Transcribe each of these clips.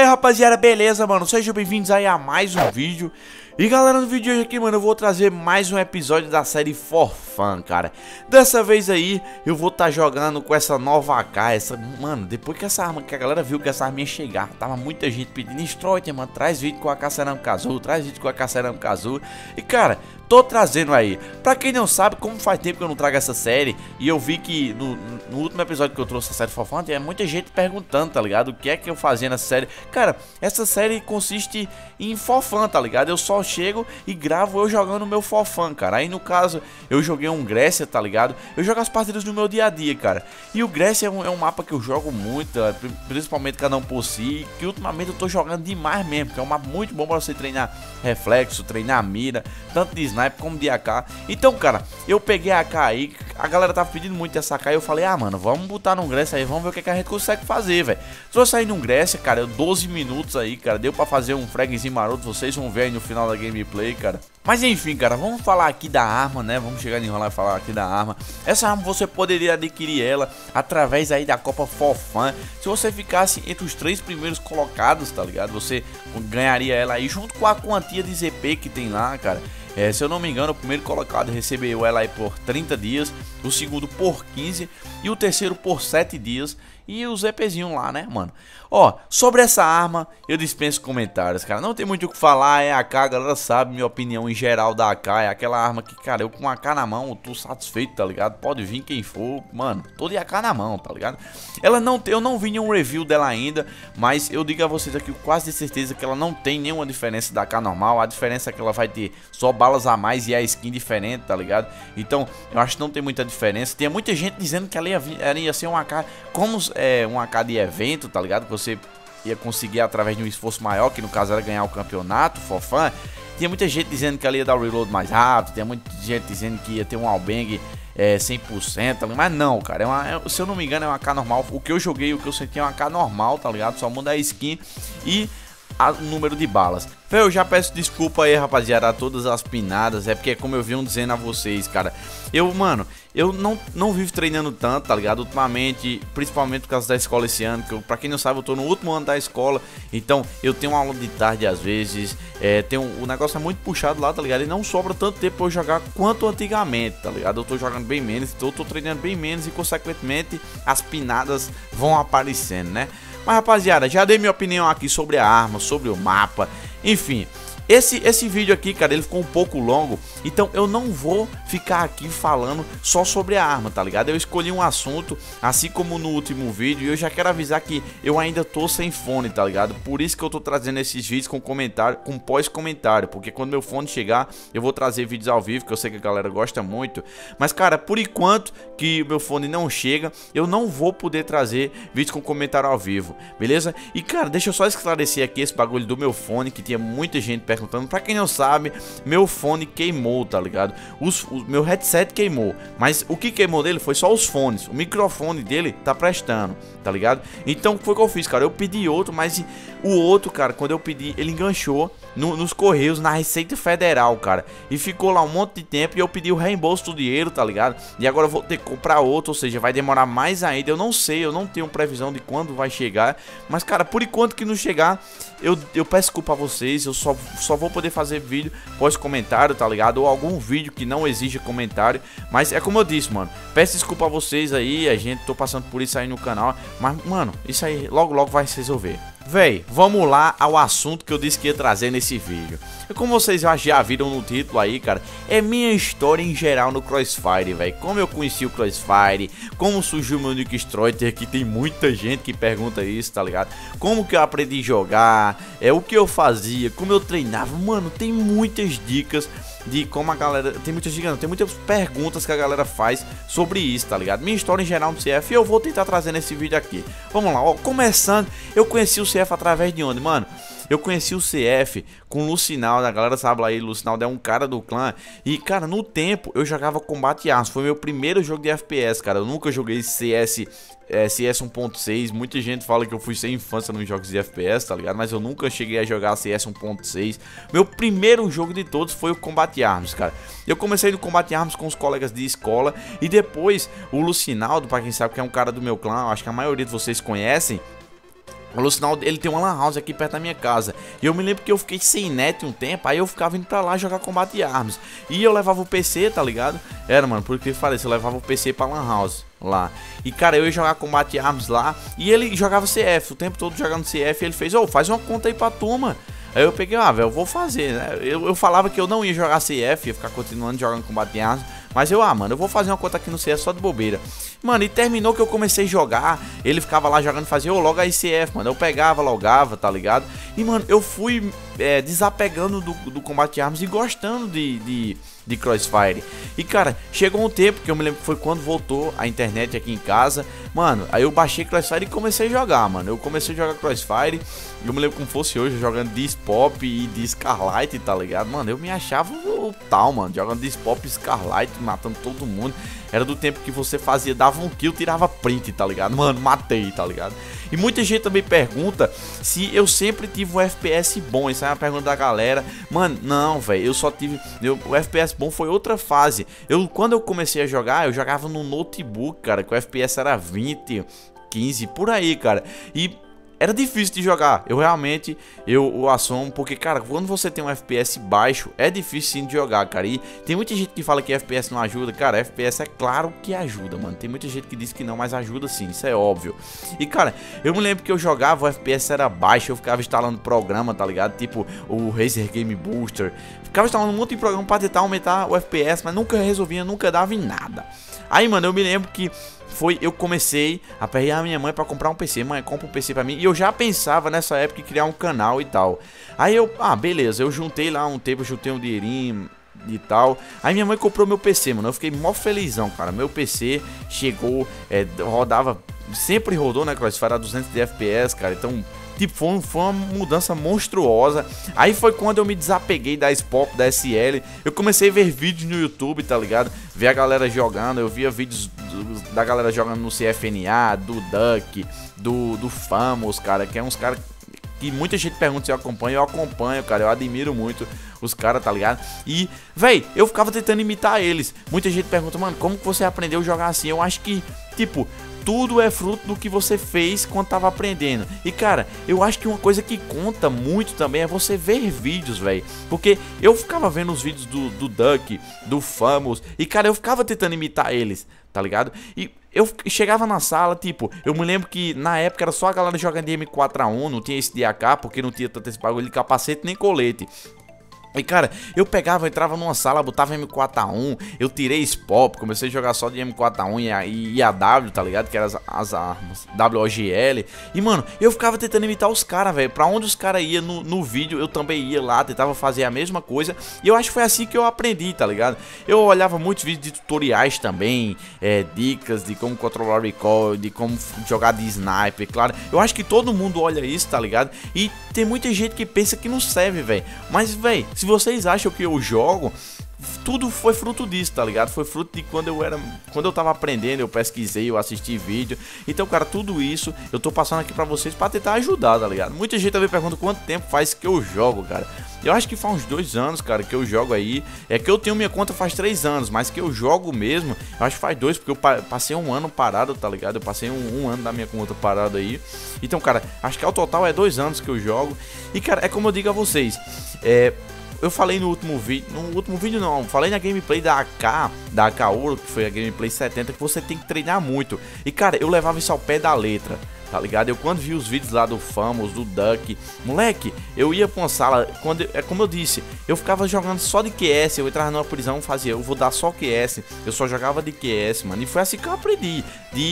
Rapaziada, beleza, mano? Sejam bem-vindos aí a mais um vídeo. E galera, no vídeo de hoje aqui, mano, eu vou trazer mais um episódio da série For Fun, cara. Dessa vez aí, eu vou estar jogando com essa nova AK, mano, depois que essa arma, que a galera viu que essa arma ia chegar, tava muita gente pedindo, Stroiter, mano, traz vídeo com a AK Cerâmica Azul, traz vídeo com a AK Cerâmica Azul. E cara, tô trazendo aí. Pra quem não sabe, como faz tempo que eu não trago essa série, e eu vi que no último episódio que eu trouxe a série For Fun, tem muita gente perguntando, tá ligado? O que é que eu fazia nessa série. Cara, essa série consiste em For Fun, tá ligado? Eu só chego e gravo eu jogando o meu For Fun, cara. Aí no caso, eu joguei um Grécia, tá ligado? Eu jogo as partidas no meu dia a dia, cara. E o Grécia é um mapa que eu jogo muito, principalmente cada um por si, que ultimamente eu tô jogando demais mesmo, que é um mapa muito bom pra você treinar reflexo, treinar mira, tanto de sniper como de AK. Então, cara, eu peguei a AK aí, a galera tava pedindo muito essa AK e eu falei, ah, mano, vamos botar num Grécia aí, vamos ver o que a gente consegue fazer, velho. Se eu sair num Grécia, cara, 12 minutos aí, cara, deu pra fazer um fragzinho maroto, vocês vão ver aí no final da gameplay, cara. Mas enfim, cara, vamos falar aqui da arma, né? Vamos chegar em enrolar e falar aqui da arma. Essa arma você poderia adquirir ela através aí da Copa For Fun. Se você ficasse entre os 3 primeiros colocados, tá ligado? Você ganharia ela aí junto com a quantia de ZP que tem lá, cara. Se eu não me engano, o primeiro colocado recebeu ela aí por 30 dias, o segundo por 15 e o terceiro por 7 dias. E o ZPzinho lá, né, mano? Ó, sobre essa arma, eu dispenso comentários, cara. Não tem muito o que falar, é a AK, a galera sabe minha opinião em geral da AK. É aquela arma que, cara, eu com a AK na mão, eu tô satisfeito, tá ligado? Pode vir quem for, mano, tô de AK na mão, tá ligado? Eu não vi nenhum review dela ainda, mas eu digo a vocês aqui, quase de certeza que ela não tem nenhuma diferença da AK normal. A diferença é que ela vai ter só balas a mais e a skin diferente, tá ligado? Então, eu acho que não tem muita diferença. Tem muita gente dizendo que ela ia ser uma AK como um AK de evento, tá ligado? Que você ia conseguir através de um esforço maior, que no caso era ganhar o campeonato For Fun. Tinha muita gente dizendo que ela ia dar o reload mais rápido, tinha muita gente dizendo que ia ter um Allbang 100%, mas não, cara, se eu não me engano é uma AK normal. O que eu joguei, o que eu senti é uma AK normal, tá ligado? Só muda a skin e o número de balas. Eu já peço desculpa aí, rapaziada, a todas as pinadas. É porque, como eu venho dizendo a vocês, cara, mano, eu não vivo treinando tanto, tá ligado? Ultimamente, principalmente por causa da escola esse ano, que pra quem não sabe, eu tô no último ano da escola. Então, eu tenho aula de tarde às vezes, o negócio é muito puxado lá, tá ligado? E não sobra tanto tempo pra eu jogar quanto antigamente, tá ligado? Eu tô jogando bem menos, então eu tô treinando bem menos e, consequentemente, as pinadas vão aparecendo, né? Mas, rapaziada, já dei minha opinião aqui sobre a arma, sobre o mapa, enfim. Esse vídeo aqui, cara, ele ficou um pouco longo, então eu não vou ficar aqui falando só sobre a arma, tá ligado? Eu escolhi um assunto, assim como no último vídeo, e eu já quero avisar que eu ainda tô sem fone, tá ligado? Por isso que eu tô trazendo esses vídeos com comentário, com pós-comentário, porque quando meu fone chegar, eu vou trazer vídeos ao vivo, que eu sei que a galera gosta muito. Mas, cara, por enquanto que o meu fone não chega, eu não vou poder trazer vídeos com comentário ao vivo, beleza? E, cara, deixa eu só esclarecer aqui esse bagulho do meu fone, que tinha muita gente perguntando. Pra quem não sabe, meu fone queimou, tá ligado? Meu headset queimou, mas o que queimou dele foi só os fones. O microfone dele tá prestando, tá ligado? Então, foi o que eu fiz, cara. Eu pedi outro, mas o outro, cara, quando eu pedi, ele enganchou nos Correios, na Receita Federal, cara. E ficou lá um monte de tempo e eu pedi o reembolso do dinheiro, tá ligado? E agora eu vou ter que comprar outro, ou seja, vai demorar mais ainda. Eu não sei, eu não tenho previsão de quando vai chegar. Mas, cara, por enquanto que não chegar, eu peço desculpa a vocês. Eu só vou poder fazer vídeo pós-comentário, tá ligado? Ou algum vídeo que não exija comentário. Mas é como eu disse, mano, peço desculpa a vocês aí. A gente tô passando por isso aí no canal. Mas, mano, isso aí logo logo vai se resolver. Véi, vamos lá ao assunto que eu disse que ia trazer nesse vídeo. E como vocês já viram no título aí, cara, é minha história em geral no Crossfire, velho. Como eu conheci o Crossfire, como surgiu o meu Nick Stroiter, que tem muita gente que pergunta isso, tá ligado? Como que eu aprendi a jogar, o que eu fazia, como eu treinava. Mano, tem muitas dicas de como a galera... Tem muitas dicas, não, tem muitas perguntas que a galera faz sobre isso, tá ligado? Minha história em geral no CF, e eu vou tentar trazer nesse vídeo aqui. Vamos lá, ó, começando, eu conheci o CF através de onde, mano? Eu conheci o CF com o Lucinaldo, a galera sabe lá aí, Lucinaldo é um cara do clã. E, cara, no tempo eu jogava Combate Arms, foi meu primeiro jogo de FPS, cara. Eu nunca joguei CS 1.6, muita gente fala que eu fui sem infância nos jogos de FPS, tá ligado? Mas eu nunca cheguei a jogar CS 1.6. Meu primeiro jogo de todos foi o Combate Arms, cara. Eu comecei no Combate Arms com os colegas de escola e depois o Lucinaldo, pra quem sabe que é um cara do meu clã, acho que a maioria de vocês conhecem. Falou sinal, ele tem uma lan house aqui perto da minha casa. E eu me lembro que eu fiquei sem net um tempo. Aí eu ficava indo pra lá jogar combate de armas. E eu levava o PC, tá ligado? Era, mano, porque eu falei, eu levava o PC pra lan house lá. E cara, eu ia jogar combate de armas lá. E ele jogava CF, o tempo todo jogando CF. E ele fez, ô, faz uma conta aí pra turma. Aí eu peguei, velho, eu vou fazer, né? Eu falava que eu não ia jogar CF, ia ficar continuando jogando combate de armas. Mas eu, mano, eu vou fazer uma conta aqui no CS só de bobeira. Mano, e terminou que eu comecei a jogar. Ele ficava lá jogando, fazia, logo aí CF, mano. Eu pegava, logava, tá ligado? E, mano, eu fui desapegando do combate de armas e gostando de Crossfire. E, cara, chegou um tempo que eu me lembro que foi quando voltou a internet aqui em casa. Mano, aí eu baixei Crossfire e comecei a jogar, mano. Eu comecei a jogar Crossfire. Eu me lembro como fosse hoje, jogando de Spop e de Scarlight, tá ligado? Mano, eu me achava o tal, mano. Jogando de Spop e Scarlight, matando todo mundo. Era do tempo que você fazia, dava um kill, tirava print, tá ligado? Mano, matei, tá ligado? E muita gente também pergunta se eu sempre tive um FPS bom. Isso é uma pergunta da galera. Mano, não, velho, eu só tive... o FPS bom foi outra fase. Quando eu comecei a jogar, eu jogava no notebook, cara, que o FPS era 20, 15, por aí, cara. E... era difícil de jogar, eu realmente, eu assumo, porque, cara, quando você tem um FPS baixo, é difícil sim de jogar, cara, e tem muita gente que fala que FPS não ajuda, cara, FPS é claro que ajuda, mano, tem muita gente que diz que não, mas ajuda sim, isso é óbvio. E, cara, eu me lembro que eu jogava, o FPS era baixo, eu ficava instalando programa, tá ligado, tipo o Razer Game Booster, ficava instalando um monte de programa pra tentar aumentar o FPS, mas nunca resolvia, nunca dava em nada. Aí, mano, eu me lembro que eu comecei a pegar a minha mãe pra comprar um PC. Mãe, compra um PC pra mim. E eu já pensava nessa época em criar um canal e tal. Aí eu, beleza, eu juntei lá um tempo, eu juntei um dinheirinho e tal. Aí minha mãe comprou meu PC, mano. Eu fiquei mó felizão, cara. Meu PC chegou, rodava, sempre rodou, né, Crossfire a 200 de FPS, cara. Então, tipo, foi uma mudança monstruosa. Aí foi quando eu me desapeguei da Spop, da SL. Eu comecei a ver vídeos no YouTube, tá ligado? Ver a galera jogando. Eu via vídeos da galera jogando no CFNA, do Duck, do Famous, cara. Que é uns caras que muita gente pergunta se eu acompanho, cara. Eu admiro muito os caras, tá ligado? E, véi, eu ficava tentando imitar eles. Muita gente pergunta, mano, como que você aprendeu a jogar assim? Eu acho que, tipo... tudo é fruto do que você fez quando tava aprendendo. E, cara, eu acho que uma coisa que conta muito também é você ver vídeos, velho. Porque eu ficava vendo os vídeos do Duck, do Famous, e, cara, eu ficava tentando imitar eles, tá ligado? E eu chegava na sala, tipo, eu me lembro que na época era só a galera jogando de M4A1, não tinha esse de AK, porque não tinha tanto esse bagulho de capacete nem colete. E, cara, eu pegava, eu entrava numa sala, botava M4A1, eu tirei Spop, comecei a jogar só de M4A1 e AW, tá ligado? Que eram as armas WOGL. E, mano, eu ficava tentando imitar os caras, velho. Pra onde os caras iam no vídeo, eu também ia lá, tentava fazer a mesma coisa. E eu acho que foi assim que eu aprendi, tá ligado? Eu olhava muitos vídeos de tutoriais também, dicas de como controlar o recoil, de como jogar de sniper, claro. Eu acho que todo mundo olha isso, tá ligado? E tem muita gente que pensa que não serve, velho. Mas, velho, se vocês acham que eu jogo, tudo foi fruto disso, tá ligado? Foi fruto de quando eu tava aprendendo, eu pesquisei, eu assisti vídeo. Então, cara, tudo isso eu tô passando aqui pra vocês pra tentar ajudar, tá ligado? Muita gente também pergunta quanto tempo faz que eu jogo, cara. Eu acho que faz uns 2 anos, cara, que eu jogo aí. É que eu tenho minha conta faz 3 anos, mas que eu jogo mesmo, eu acho que faz 2, porque eu passei um ano parado, tá ligado? Eu passei um ano da minha conta parado aí. Então, cara, acho que ao total é 2 anos que eu jogo. E, cara, é como eu digo a vocês, eu falei no último vídeo não, falei na gameplay da AK Ouro, que foi a gameplay 70, que você tem que treinar muito. E, cara, eu levava isso ao pé da letra, tá ligado? Eu quando vi os vídeos lá do Famous, do Duck, moleque, eu ia pra uma sala, como eu disse, eu ficava jogando só de QS, eu entrava numa prisão, fazia, eu vou dar só QS, eu só jogava de QS, mano, e foi assim que eu aprendi.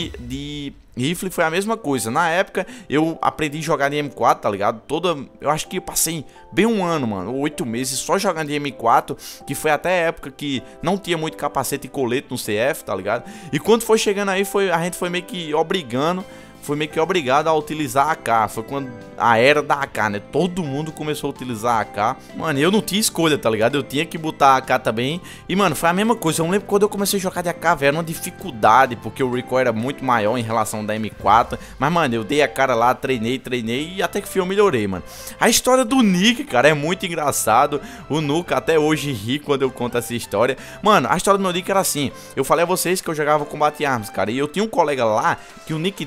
De rifle foi a mesma coisa. Na época eu aprendi a jogar de M4, tá ligado? Eu acho que eu passei bem um ano, mano, 8 meses só jogando de M4, que foi até a época que não tinha muito capacete e colete no CF, tá ligado? E quando foi chegando aí, a gente foi meio que obrigado a utilizar a AK. Foi quando a era da AK, né? Todo mundo começou a utilizar a AK. Mano, eu não tinha escolha, tá ligado? Eu tinha que botar a AK também. E, mano, foi a mesma coisa. Eu me lembro quando eu comecei a jogar de AK, velho, era uma dificuldade, porque o recoil era muito maior em relação da M4. Mas, mano, eu dei a cara lá, treinei e até que eu melhorei, mano. A história do Nick, cara, é muito engraçado. O Nuka até hoje ri quando eu conto essa história. Mano, a história do meu Nick era assim. Eu falei a vocês que eu jogava combate armas, cara. E eu tinha um colega lá que o nick dele era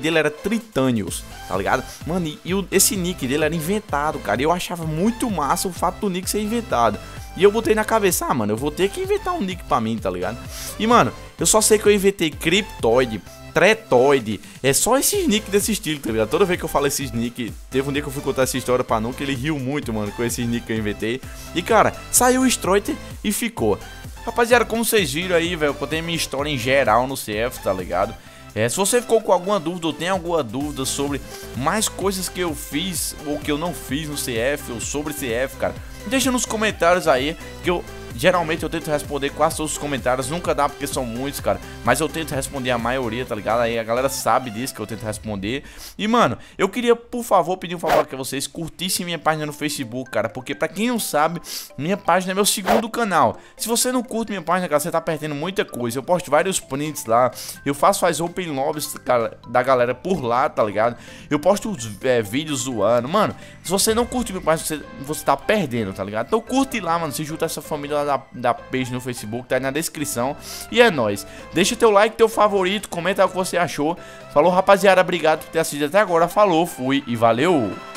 Tritânios, tá ligado? Mano, esse nick dele era inventado, cara. E eu achava muito massa o fato do nick ser inventado. E eu botei na cabeça, ah, mano, eu vou ter que inventar um nick pra mim, tá ligado? E, mano, eu só sei que eu inventei Cryptoid, Tretoide, é só esses nick desse estilo, tá ligado? Toda vez que eu falo esses nick, teve um dia que eu fui contar essa história pra Nuke, ele riu muito, mano, com esses nick que eu inventei. E, cara, saiu o Stroiter e ficou. Rapaziada, como vocês viram aí, velho, eu contei minha história em geral no CF, tá ligado? Se você ficou com alguma dúvida ou tem alguma dúvida sobre mais coisas que eu fiz ou que eu não fiz no CF ou sobre CF, cara, deixa nos comentários aí que geralmente eu tento responder quase todos os comentários, nunca dá porque são muitos, cara, mas eu tento responder a maioria, tá ligado? Aí a galera sabe disso que eu tento responder. E, mano, eu queria, por favor, pedir um favor que vocês curtissem minha página no Facebook, cara, porque pra quem não sabe, minha página é meu segundo canal. Se você não curte minha página, cara, você tá perdendo muita coisa. Eu posto vários prints lá, eu faço as open lobbies da galera por lá, tá ligado? Eu posto os vídeos zoando, mano. Se você não curte minha página, você tá perdendo, tá ligado? Então curte lá, mano, se junta a essa família lá da page no Facebook, tá aí na descrição. E é nóis. Deixa teu like, teu favorito, comenta o que você achou. Falou, rapaziada, obrigado por ter assistido até agora. Falou, fui e valeu!